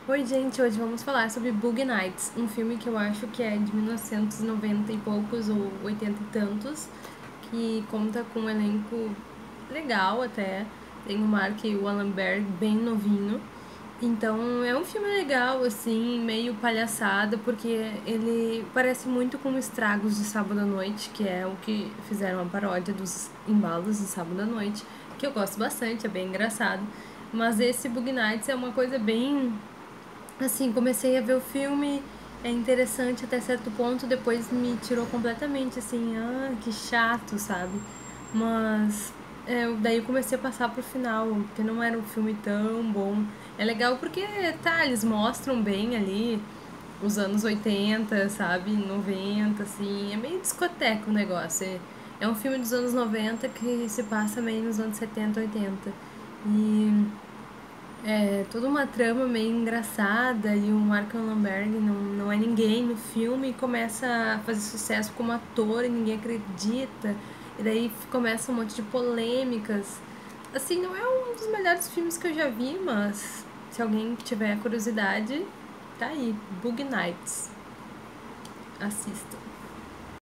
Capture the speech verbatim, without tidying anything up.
Oi, gente, hoje vamos falar sobre Boogie Nights, um filme que eu acho que é de mil novecentos e noventa e poucos ou oitenta e tantos, que conta com um elenco legal até. Tem o Mark Wahlberg bem novinho. Então é um filme legal, assim, meio palhaçada, porque ele parece muito com Estragos de Sábado à Noite, que é o que fizeram a paródia dos embalos de Sábado à Noite, que eu gosto bastante, é bem engraçado. Mas esse Boogie Nights é uma coisa bem assim, comecei a ver o filme, é interessante até certo ponto, depois me tirou completamente, assim, ah, que chato, sabe? Mas é, daí eu comecei a passar pro final, porque não era um filme tão bom. É legal porque, tá, eles mostram bem ali os anos oitenta, sabe? Noventa, assim, é meio discoteca o negócio. É, é um filme dos anos noventa que se passa meio nos anos setenta, oitenta. E é toda uma trama meio engraçada e o Mark Wahlberg não, não é ninguém no filme e começa a fazer sucesso como ator e ninguém acredita. E daí começa um monte de polêmicas. Assim, não é um dos melhores filmes que eu já vi, mas se alguém tiver curiosidade, tá aí. Boogie Nights. Assista.